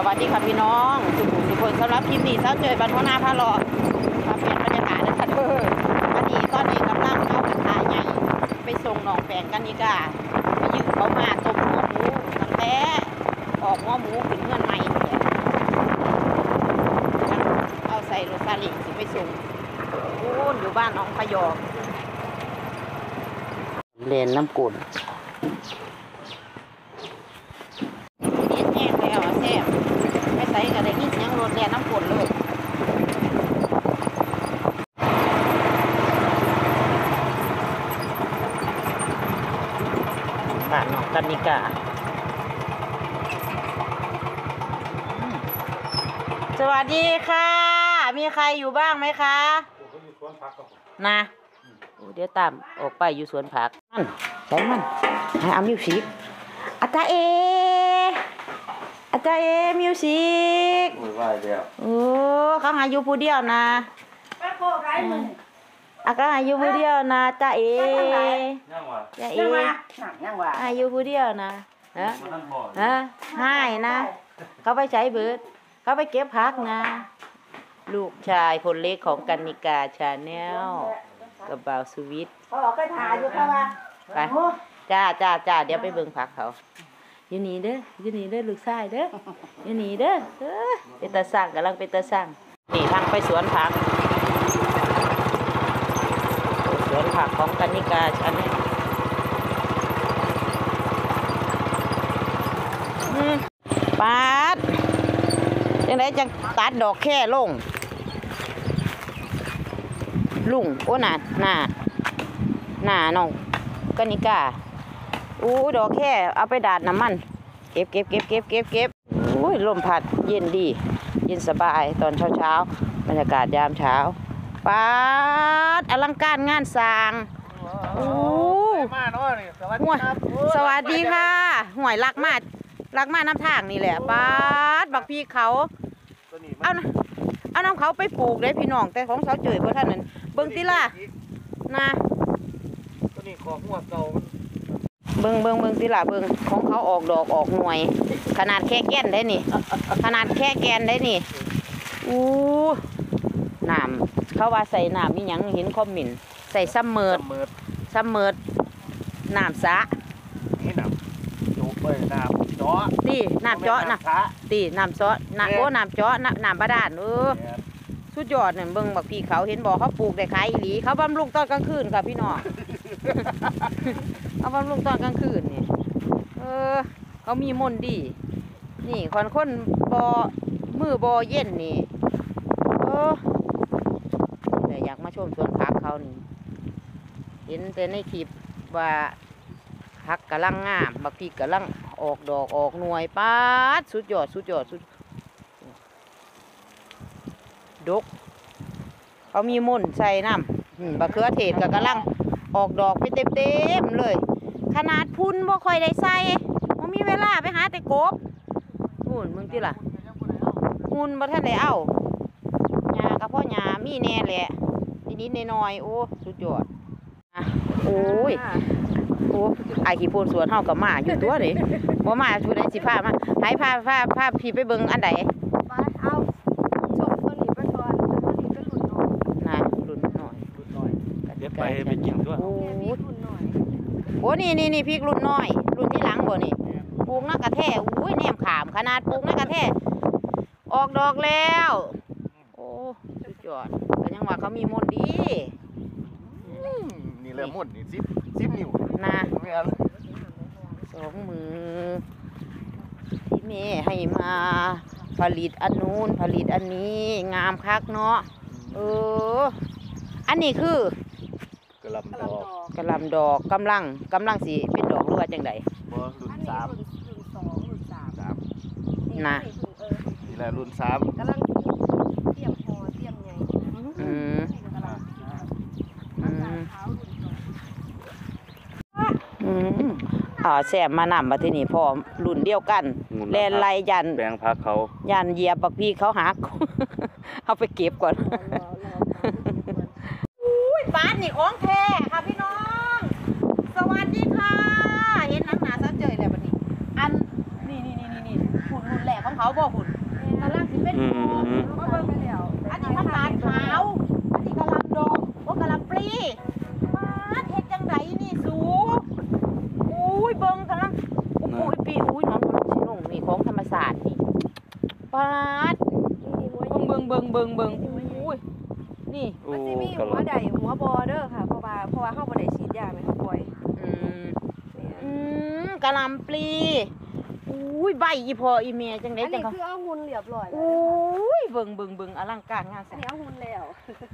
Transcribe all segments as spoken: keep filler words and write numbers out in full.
วัสดีค่ะพี่น้องสุขุมสุขคนสำหรับคลิปนี้เจ้าเจอบันทนาพาหลอมาเปลี่ยนบรรยากาศนะคะเธออันนี้ตอนนี้กำลังเอากระทะใหญ่ไปส่งหนองแปงกันนี่กะไปยืมเขามาต้มหัวหมูตั้งแต่ออกหัวหมูขึ้นเงื่อนใหม่เอาใส่รถซาเล้งสิไปส่งโอ้อยู่บ้านน้องพยอมเลนน้ำกุ่นใส่ก็ได้ยินเสียงรถแล่นน้ำฝนเลยบ้านน้องกันนิกาสวัสดีค่ะมีใครอยู่บ้างไหมคะนะเดี๋ยวตามออกไปอยู่สวนผักมันใส่มันให้เอามิวสิกอาจารย์เออาจารย์เอมิวสิกโอ้ยว่าเดียวโอ้เขาหาอยู่ผู้เดียวนะป้าโคไรมึงอาก็หาอยู่ผู้เดียวนะจ่าเอจ่าเอหาอยู่ผู้เดียวนะฮะฮะให้นะเขาไปใช้เบิร์ดเขาไปเก็บพักนะลูกชายคนเล็กของกันนิกาชาแนลกับบ่าวสวิตเขาบอกก็ถ่ายอยู่ค่ะว่าไปจ้าจ้าจ้าเดี๋ยวไปเบิ่งพักเขาอยู่นี่เด้ออยู่นี่เด้อลูกชายเด้ออยู่นี่เด้อเออเป็นตาสั่งกำลังเป็นตาสั่งนี่ทางไปสวนผักสวนผักของกันนิกาฉันเนี่ยปาดจังไรจังตัดดอกแค่ลงลุงโอ้หน้าหน้าหน้าน้องกันนิกาอู้ดอกแค่เอาไปดาดน้ำมันเก็บเก็บเก็บเก็บเก็บเก็บอุ้ยลมพัดเย็นดีเย็นสบายตอนเช้าเช้าบรรยากาศยามเช้าป๊าดอลังการงานสร้างอู้สวัสดีค่ะห่วยรักมากรักมากน้ำทางนี่แหละป๊าดบักพี่เขาเอาเอาน้ำเขาไปปลูกได้พี่น้องแต่ของเขาเจยเพราะท่านนั้นเบิ้งติล่ะนะตัวนี้ของหัวเก่าเบิ้งเบิ้งเบิ้งติล่ะเบิ้งของเขาออกดอกออกหน่วยขนาดแค่แกนได้นี่ขนาดแค่แกนได้นี่อู้น้ำเขาว่าใส่น้ำมีหยังเห็นคอมเมนต์ใส่ซัมเมอร์ซัมเมอร์น้ำสะนี่น้ำจุกเลยน้ำเจาะตีน้ำเจาะนะตีน้ำเจาะน้ำโอ้น้ำเจาะน้ำบาดาลเออสุดยอดเนี่ยเบิ้งบักพี่เขาเห็นบอกเขาปลูกได้ขายอีหลีเขาบำรุงตอนกลางคืนค่ะพี่น้องเอาบำรุงตอนกลางคืนนี่เออเขามีมนดีนี่คนคนบอมือบอเย็นนี่เออแต่อยากมาชมสวนผักเขานี่เห็นแต่ในคลิปว่าผักกำลังงามบักพี่กำลังออกดอกออกหน่วยป้าดสุดยอดสุดยอดสุดดกเขามีมุ่นใส่น้ำบะเขือเทศก็กำลังออกดอกไปเต็มๆเลยขนาดพุ่นบ่ค่อยได้ใส่มันมีเวลาไปหาแต่กบหุ่นมึงติล่ะหุ่นบ่ท่านได้เอาหญ้ากับพ่อหญ้ามีแน่แหละนิดๆน้อยๆโอ้สุดยอดโอ้ยโอ้ไอขี้ปูนสวนเฮากับมาอยู่ตัวนี่บ่มาชูได้สิพามาให้พาพาพาพี่ไปเบิ่งอันใดเอาชมตัวนี้ไปก่อนตัวนี้เป็นรุ่นน้อยนะรุ่นน้อยรุ่นน้อยเดี๋ยวไปไปกินด้วยโอ้โหนี่นี่นี่พริกรุ่นน้อยรุ่นที่หลังบ่นี่ปลูกนักกระแทกอุ้ยแนมขามขนาดปลูกนักกระแทกออกดอกแล้วโอ้สุดยอดก็ยังว่าเขามีมนดีนี่เลยมุ่นนี่ซิปซิปนิ้วนะสองมือที่แม่ให้มาผลิตอันนู้นผลิตอันนี้งามคักเนาะเอออันนี้คือกระลำดอกกระลำดอกกำลังกำลังสีเป็นดอกหรือว่าจังไดรุ่นสามรุ่นสองรุ่นสามสามนะนี่แหละรุ่นสามกำลังเตรียมพอเตรียมใหญ่อืมอืมอ่าแซมมานำมาที่นี่พอรุ่นเดียวกันแลนไลยันแปลงพักเขายันเหยียบบักพี่เขาหักเอาไปเก็บก่อนอุ้ยบ้านนี่ของแท้ค่ะพี่น้องสวัสดีค่ะเห็นนังหนาซะเจยแล้วบัดนี้อันนี่นี่นี่นี่หุ่นหุ่นแหลมของเขาบ่หุ่นกำลังสิเป็นอืโมมมาเบิ่งไปแล้วอันนี้ผักกาดขาว อันนี้กะหล่ำดอกโอ้กะหล่ำปลีมาเฮ็ดจังไดนี่สูอุ้ยเบิ่งกำลังอุ้ยปีอุ้ยน้องกำลังสิลงนี่ของธรรมศาสตร์นี่ปาดนี่หัวเบิ่งเบิ่งเบิ่งเบิ่งเบิ่งอุ้ยนี่โอ้มันสิมีกะหัวลำใดหัวบอเด้อค่ะเพราะว่าเพราะว่าเฮาบ่ได้ฉีดยาแม่ค่ะปล่อยอืมอืมกะหล่ำปลีอุ้ยใบอีพออีเมียจังได๋อันจันี้งเขาคือเอาหุ่นเรียบร้อยแล้วอุ้ยเบิ่งเบิ่งเบิ่งอลังการงานอัแสนนนี้เอาหุ่นแล้ว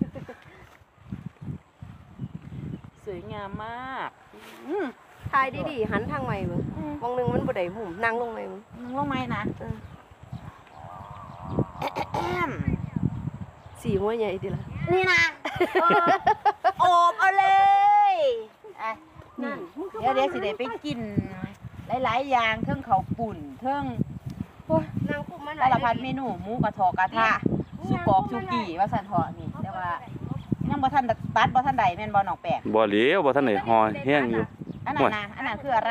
สวยงามมากอืมทายดีๆหันทางใหม่เบิ่งอืมมองหนึงมันบ่ได้หุ่มนั่งลงเลยมึงน้องว่าไหมนะเออแอมสีหัวใหญ่ติล่ะนี่นะเออโอบเอาเลยอ่ะนี่เดี๋ยวเดี๋ยวสิได้ไปกิน หลายๆอย่างเทิงเขาวปุ่นเทิงนางคุมมันสารพัดเมนูหมูกระทอกกระทะสุกอกสุกี้ว่าสันเถาะนี่แต่ว่ายังบ่ทันตัดบ่ทันใดแม่นบ่น้องแปะบ่เหลียวบ่ทันได้ฮอแห้งอยู่อันนั้นนะอันนั้นคืออะไร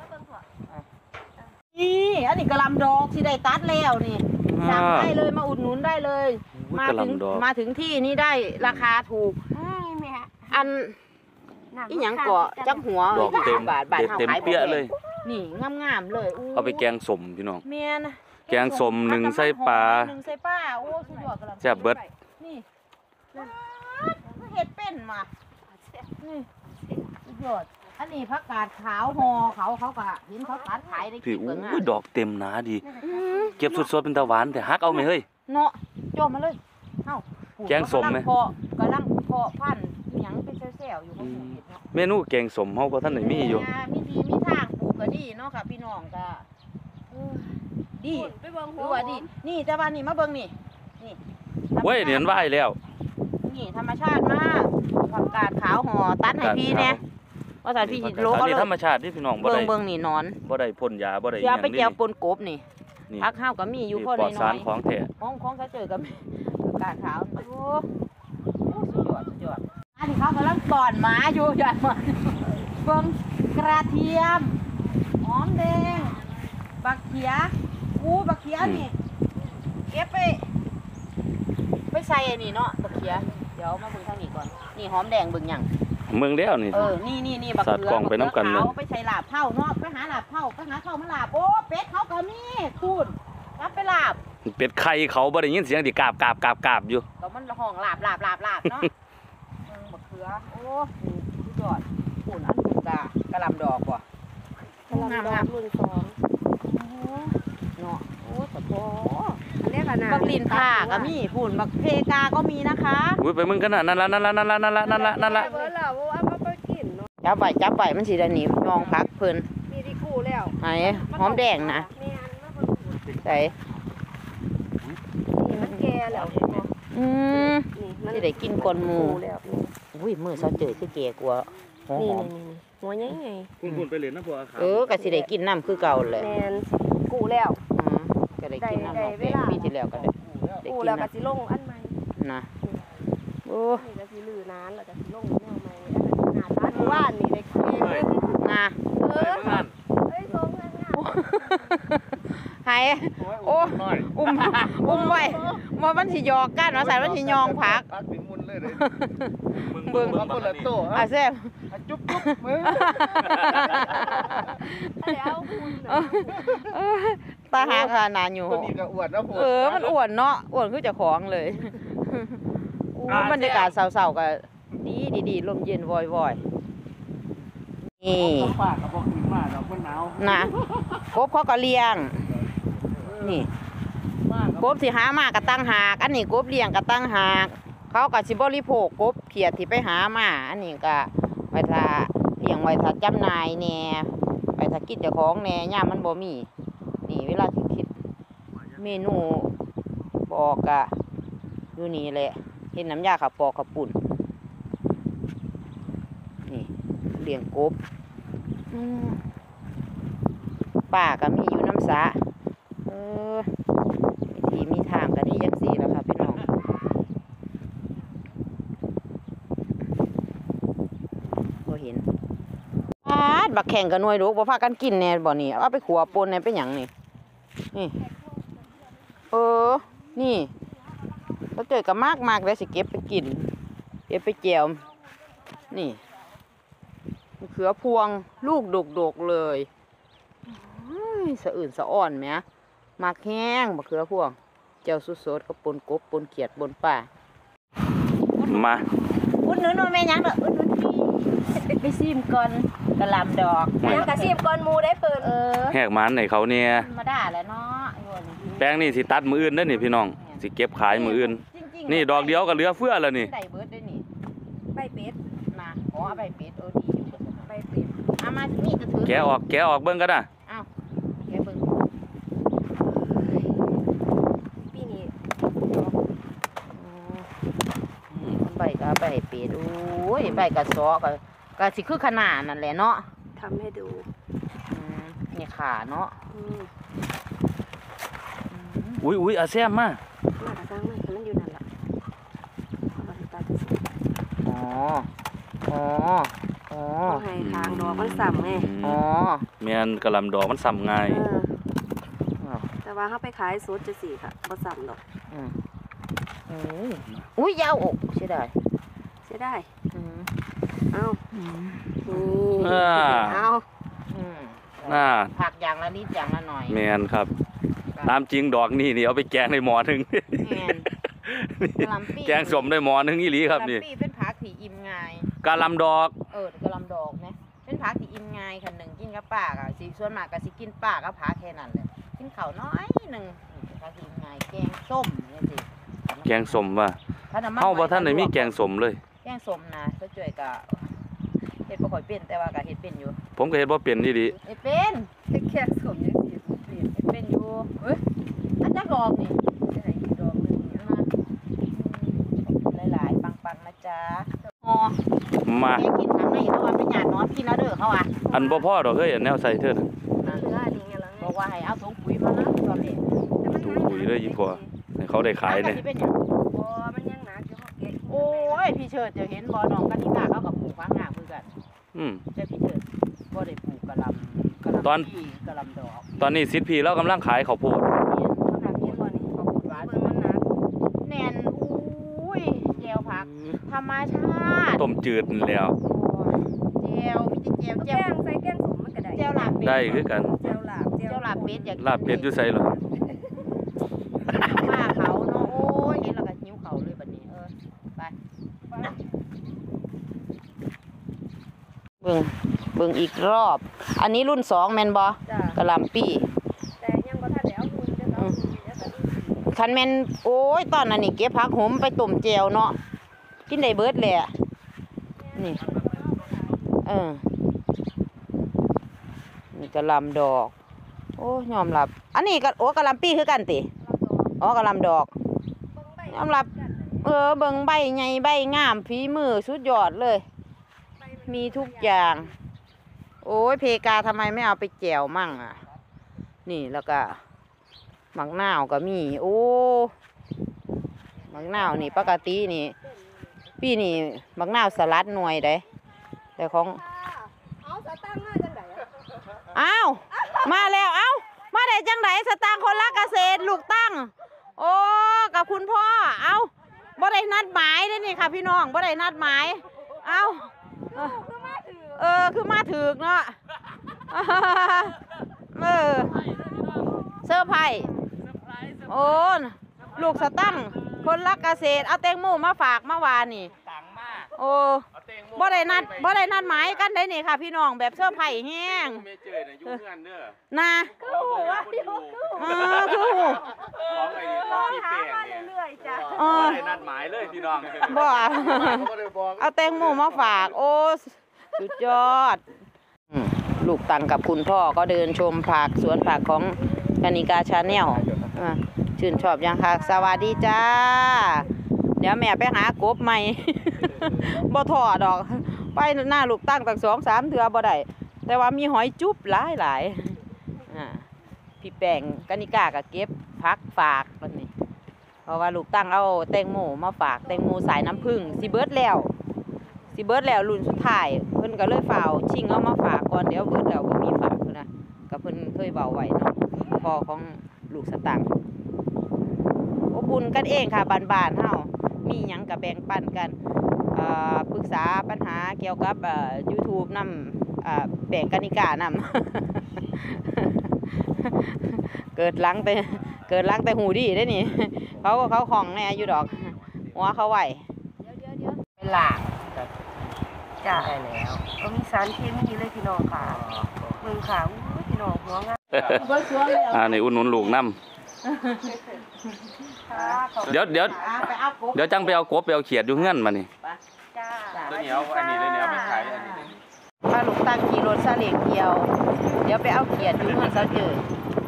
นี่อันนี้กะหล่ำดอกที่ได้ตัดแล้วนี่สั่งได้เลยมาอุดหนุนได้เลยอุ้ยมากะหถึงล่ำดอกมาถึงที่นี่ได้ราคาถูกอืมแม่อันอีหยังเกาะจักหัวดอกเต็มบาทบาทเด็ดเฮาเต็มขายบ่เปี้ยแพงเลยนี่งามๆเลยเอาไปแกงสมพี่น้องแม่นแกงส้มหนึ่งใส่ปลาหนึ่งใส่ปลาโอ้สุดยอดกะหล่ำแซ่บเบิดนี่เฮ็ดเป็นมานี่สุดยอดอันนี้ผักกาดขาวห่อเขาเขาก็เห็นเขาตัดขายได้พี่กี่เบิ่งอ่ะอุ้ยดอกเต็มหนาดีอืมเก็บสดๆเป็นตะหวานแต่ฮักเอาไหมเฮ้ยเนาะโจมมาเลยเอ้าปลูแกงส้มไหมกำลัเพาะกำลังเพาะพันธุ์อิหยังเป็นแซวๆอยู่ของปลูกเห็ดเนาะเมนูแกงสมเฮาบ่ทันได้มีอยู่มีทีมีทางปลูกก็ดีเนาะค่ะพี่น้องก็เออดีไปเบิ่งหัดูวว่าดีนี่แต่ว่านี่มาเบิ่งนี่นี่เว้ยเนี่ยมันไหวแล้วนี่ธรรมชาติมากผักกาดขาวห่อตัดให้พี่เนี่ยว่าแต่พี่โลอัก็นเลนี้ยธรรมชาติที่พี่น้องบ่เบิ่ได้งเบิ่งนี่นอนบ่ได้พ่นยาบ่ได้หเสียยังไปนี่แจวปนกบนี่นี่ผักข้าวก็มีอยู่พอปลอดน้สาอรยของแท้ๆของของเขาเจอกับผักกาดขาวโอ้โหสุดยอดสุดยอดอันนี้เขากำลังตอนหมาอยู่หยอดหมาเบิ่งกระเทียมหอมแดงบักเขียอู้บักเขียนี่เก็บไปไปใส่อันนี้เนาะบักเขียเดี๋ยวมาเบิ่งทางนี้ก่อนนี่หอมแดงเบิ่งหยังเมืองแล้วนี่เออ นี่นี่นี่บักสาดเขือกล้องไปน้ำกันเลยบักขือขาวไปใส่ลาบเท่าเนาะไปหาลาบเท่าไปหาเข้าวมาลาบโอ้เป็ดเขาก็มีคูณรับไปลาบเป็ดไข่เขาบ่ได้ยินเสียงที่กาบกาบกาบกาบอยู่ก็มันห้องลาบลาบลาบลาบเนาะเออบักเขือโอ้สุดยอดคูณอันคูณกะกะหล่ำดอกว่ะกำลังดอกรุ่นสองโอ้เนาะโอ้สะโพอันนี้ก็น่าบักลินผ่าก็มีพูนบักเพกาก็มีนะคะอุ้ยไปมึงกันน่ะนั่นละนั่นละนั่นละนั่นละนั่นละนั่นละเบิ่งแล้วว่าเอาไปกินเนาะจับไว้จับไว้มันสิได้หนีมองพักเพิ่นมีที่กู้แล้วไหนหอมแดงนะแม่นมาเบิ่งดูใส่นี่มันแก่แล้วเห็นบ่อืมนี่มันสิได้กินก่อนหมู่กู้แล้วนี่อุ้ยมือเสาเจอคือแก่กว่าหอนี่มนี่นี่หัวใหญ่ไงคุณไปเล่นนะพวกๆเออก็สิได้กินน้ำคือเก่าแหละแม่นกู้แล้วอืมก็ได้กินน้ำได้ดอกได้แป้งเวลาปีที่แล้วก็ได้ได้กู้กินแล้วก็น้สิลงอันใหม่ำนะโอ้นี่ก็สิลือนานแล้วก็สิลงแนวใหม่อันนั้นหน้าตาที่ว่านนี่ได้แค่นะเออเอ้ยสองงานงานหายโอ้อุ้มอุ้มไว้ว่ามันสิหยอกกันว่าใส่มันสิยองพักพักถึงมุนเลยเลยเบิ่งเอาคนละโต้อ่ะแซ่บจุ๊บจุ๊บมือแล้วคุณเออเออตาหาขนาดอยู่คนนี้ก็อวดนะผมเออ มันอ้วนเนาะ อ้วนคือเจะของเลยอู้บรรยากาศเศร้าๆก็ดีดีดีลมเย็นวอยวอยๆนี่ฝากกับพวกขึ้นมาเราคนหนาวนะกบเขาก็เลี้ยง นี่กบสิหามากระตั้งหาก อันนี้กบเลี้ยงกระตั้งหาก เขาก็สิบริโภคกบเขียดที่ไปหามา อันนี้ก็ไว้ถ้าเลี้ยงไว้ถ้าจำหน่ายแหน่ไว้ถ้ากินเจ้าของแหน่ย่ามมันบ่มี นี่เวลาสิคิดเมนูบอกกะอยู่นี่แหละเห็นน้ำยาขับปอกขับปุ่นนี่เลี้ยงกบอืมป่าก็มีอยู่น้ำสาเออวิธีมีทางกันนี่ยังสีแล้วค่ะพี่น้องบ่เห็นปาดบักแข่งกับหน่วยลูกบ่พากันกินแน่บ่นี่เอาไปขัวปนแน่เป็นหยังนี่นี่นี่เขาเจอกับมากมากเลยสิเก็บไปกินเก็บไปแจวนี่มะเขือพวงลูกดกๆเลยสะอื่นสะอ่อนไหมมากแห้งมะเขือพวงเจ้าสุดๆกับปนกบปนเขียดปนป่ามาอุดหนุนโนแม่ยังเด้ออุดหนุนพี่ไปซิมก่อนกระลำดอกยังกระซีบก้อนหมูได้เปิดเออแหกมันให้เขาเนี่ยมาด่าแล้วเนาะโยนแป้งนี่สิตัดมืออื่นเด้อนี่พี่น้องสิเก็บขายมืออื่นจริงๆนี่ดอกเดียวก็เหลือเฟือแล้วนี่ได้เบิดได้นี่ใบเป็ดนะอ๋อเอาใบเป็ดเออดีอยู่ใบเป็ดเอามานี่จะถือแกะออกแกะออกเบิ่งก็ได้อ้าวแกะเบิ่งปีนี้ใบก็ใบเป็ดโอ้ยใบกระซอก็ก็สิคือขนาดนั่นแหละเนาะทำให้ดูอืมนี่ขาเนาะอืมอุ้ยอุ้ยอาแซมมามากระซังมากมันอยู่นั่นแหละเอาไปตาจะสิอ๋ออ๋ออ๋อเอาให้ทางดอกมันสั่มไงอ๋อแม่นกระหลำดอกมันซ้ำง่ายเอออ้าวแต่ว่าเขาไปขายสดจะสี่ค่ะบ่สั่มดอกอืมอืมอุ้ยยาวอกใช่ได้เสียได้อืมเอาอืมนี่อ่าเอาอืมน่าผักอย่างละนิดอย่างละหน่อยแม่นครับ ตามจริงดอกนี่นี่เอาไปแกงในหม้อหนึงแม่น กะหล่ำปีแกงสมได้หม้อหนึงอีหลีครับนี่กะหล่ำปีเป็นผักที่อิ่มง่ายกะหลำดอกเออกะหล่ำดอกนะเป็นผักที่อิ่มง่ายคันหนึ่งกินกับป้าก็สิส่วนมากก็สิกินป้ากับผักแค่นั้นเลยกินข้าวน้อยหนึ่งนี่เป็นผักที่อิ่มง่ายแกงส้มนี่สิแกงสมว่าถ้น้ำมันเฮาบ่หอยทันได้มีแกงสมเลยแกงส้มนะเขาจ่วยก็เฮ็ดบ่ค่อยเป็นแต่ว่าก็เฮ็ดเป็นอยู่ผมก็เฮ็ดบ่เป็นอีหลีเฮ็ดเป็นแค่สมยังสีสุดเปลี่ยนเฮ็ดเป็นอยู่เอ้ยอันจักดอกนี่จะให้ดอกนึงเนี่ยมาอืมหลายๆปังๆนะจ๊ะอ๋อมาแกกินทางไหนเขาว่าเป็นหยาดนอนกินแล้วเด้อเขาอ่ะอันบ่พอดอกเฮ้ยอันแนวใส่เถิดมันเหลืออันนี้ไงล่ะบอกว่าให้เอาถุงปุ๋ยมานะตอนนี้ถูปุ๋ยเลยอีพอให้เขาได้ขายเนี่ยอันเป็นหยังบ่มันยังหนักอยู่เขาแกะโอ้ยพี่เชิดเดี๋ยวเห็นบ่อน้องกันนิกาเขากับปลูกฟางงามือกันอืมแต่พี่เชิดบ่ได้ปลูกกะหล่ำกะหล่ำตอนปีกะหล่ำดอกตอนนี้ซิดพีเรากำลังขายข้าวโพดเนี่ยเขาหนักเย็นบ่นี่เขาปลูกหวานเบิ่งมันหนักแน่นอุ้ยแจวผักธรรมชาติต้มจืดนั่นแหล้วแจวมีแต่แจวแจแกวงใส่แกงสมมันก็ได้แจวลาบเป็ดได้คือกันแจ่วลาบแจวลาบเป็ดอยากกินลาบเป็ดอยู่ไสเหรอป้าเขาเนาะโอ้ยเห็นแล้วก็หิวเขาเลยบัดนี้เออไปเบิ่งเบิ่งอีกรอบ อันนี้รุ่นสองแม่นบ่จ้ะกะหล่ำปีแต่ยังบ่ทันได้เอาคุณจะเอาคุณเดี๋ยวก็คันแม่นโอ้ยตอนนั้นนี่เก็บผักหอมไปต้มแจวเนาะกินได้เบิดแหละนี่เออนี่กะหล่ำดอก โอ้ยอมรับ อันนี้ก็โอ้กะหล่ำปีคือกันติอ๋อกะหล่ำดอกยอมรับ เออเบิ่งใบใหญ่ใบงามฝีมือสุดยอดเลย มีทุกอย่าง โอ้ยเพกาทำไมไม่เอาไปแจวมั่งอ่ะ นี่แล้วก็หมักนาวก็มี โอ้หมักนาวนี่ปกตินี่พี่นี่หมักนาวสลัดหน่วยได้แต่ของเอาสตังค์มาจังได๋อะอ้าวมาแล้วเอ้ามาได้จังไดสตางค์คนละเกษตรลูกตั้ง โอ้กับคุณพ่อเอ้าบ่ได้นัดหมายเลยนี่ค่ะพี่น้องบ่ได้นัดหมาย เอ้าเออเออคือมาถึกเนาะเออเซอร์ไพรส์โอ้ลูกสตั้งคนรักเกษตรเอาแตงโมมาฝากเมื่อวานนี่ตังมากโอ้บ่ได้นัดบ่ได้นัดหมายกันได้นี่ค่ะพี่น้องแบบเซอร์ไพรส์แห้งเมเจอร์น่ะอยู่เฮือนเด้อนะคือหูว่าอยู่เออคือหูของไอ้นี่ของพี่หาแป้งมาเนี่ยเรื่อยๆจ้ะเออได้นัดหมายเลยพี่น้องบ่บ่ได้บอกเอาแตงโมมาฝาก โอ้สุดยอดอืมลูกตังกับคุณพ่อก็เดินชมผักสวนผักของกนิกาชาแนลอ่าชื่นชอบยังค่ะสวัสดีจ้า เดี๋ยวแม่ไปหากบใหม่ บ่ถอดดอก ไปหน้าลูกตั้งตั้งสองสามเถื่อบ่ได้แต่ว่ามีหอยจุ๊บหลายหลายอ่าพี่แป้งกนิกาก็เก็บพักฝากวันนี้ เพราะว่าลูกตั้งเอาแตงโมมาฝากแตงโมสายน้ำผึ้งสิเบิร์ดแล้วสิเบิร์ดแล้วรุ่นสุดท้ายเพิ่นก็เลยฝ่าวชิงเอามาฝากก่อนเดี๋ยวเบิร์ดแล้วบ่มีฝากพุ่นนะก็เพิ่นเคยเบาไว้เนาะพ่อของลูกสตังค์อบอุ่นนกันเองค่ะบ้านๆเฮามีหยังก็แบ่งปันกันเอ่อปรึกษาปัญหาเกี่ยวกับเอ่อ YouTube นำเอ่อแบ่งกนิกานำ เกิดหลังแต่เกิดหลังแต่หูดีได้นี่ เขาเขาของแน่อยู่ดอกหัวเขาไหวเดี๋ยวเดี๋ยวเดี๋ยวเป็นหลากจ้าได้แล้วก็มีสารเคมีเลยพี่น้องค่ะเบิ่งค่ะอู้พี่น้องหัวงามเบิ้ลสวนเลยอ่านี่อุ่นนุนลูกน้ค่ะขอบำเดี๋ยวเดี๋ยวอ่าไปเอากบเดี๋ยวจังไปเอากบไปเอาเขียดอยู่เฮือนมานี่จ้าตัวเหนียวอันนี้เลยเหนียวไม่ขายอันนี้เลยถ้าลูกตั้งขี่รถซาเล้งเกี่ยว เดี๋ยวไปเอาเขียดอยู่เมื่อเช้าเจอ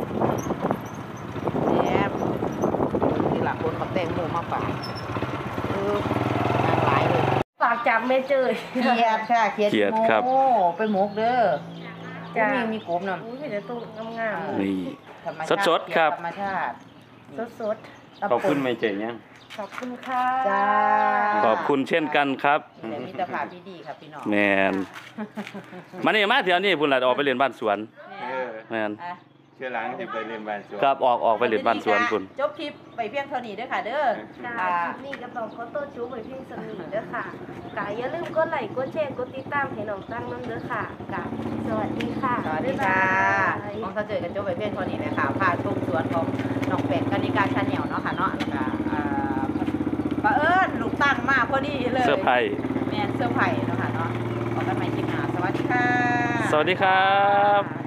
แหนที่หลังคนเขาแต่งหมูมาฝากเออนางหลายเลยฝากจากแม่เจยเขียดค่ะเขียดเขียดครับโอ้เป็นหมกเด้อจ้ะมีมีกบนำอู้ยเดี๋ยวตู้งามนี่ธรรมชาติสดๆครับธรรมชาติๆสดขอบคุณไม่เจ๋งยังๆขอบคุณค่ะจ้าขอบคุณเช่นกันครับแต่มีแต่ภาพที่ดีครับพี่น้องแมนมานี่มาเดี๋ยวนี้พุ่นละออกไปเรียนบ้านสวนเออแมนอ่ะเชื่อหลังที่ไปเรียนบ้านสวนครับออกออกไปเรียนบ้านสวนพุ่นจบคลิปไปเพียงเท่านี้เด้อค่ะเด้อจ้าอ่าคลิปนี้ก็ต้องขอตัวจูบไว้เพียงสนิทเด้อค่ะกะอย่าลืมกดไลค์กดแชร์กดติดตามให้น้องตั้งน้ำเด้อค่ะกะสวัสดีค่ะสวัสดีค่ะบ๊ายบายมองเขาเจอกันจบไปเพียงเท่านี้เลยค่ะพาชมสวนของน้องเป็ดกนิกาชาแนลเนาะค่ะเนาะแล้วก็อ่าบังเอิญลูกตั้งมาพอดีเลยเสื้อร์ไผ่แม่นเสื้อร์ไผ่เนาะค่ะเนาะขอกันใหม่คลิปหน้าสวัสดีค่ะสวัสดีครับ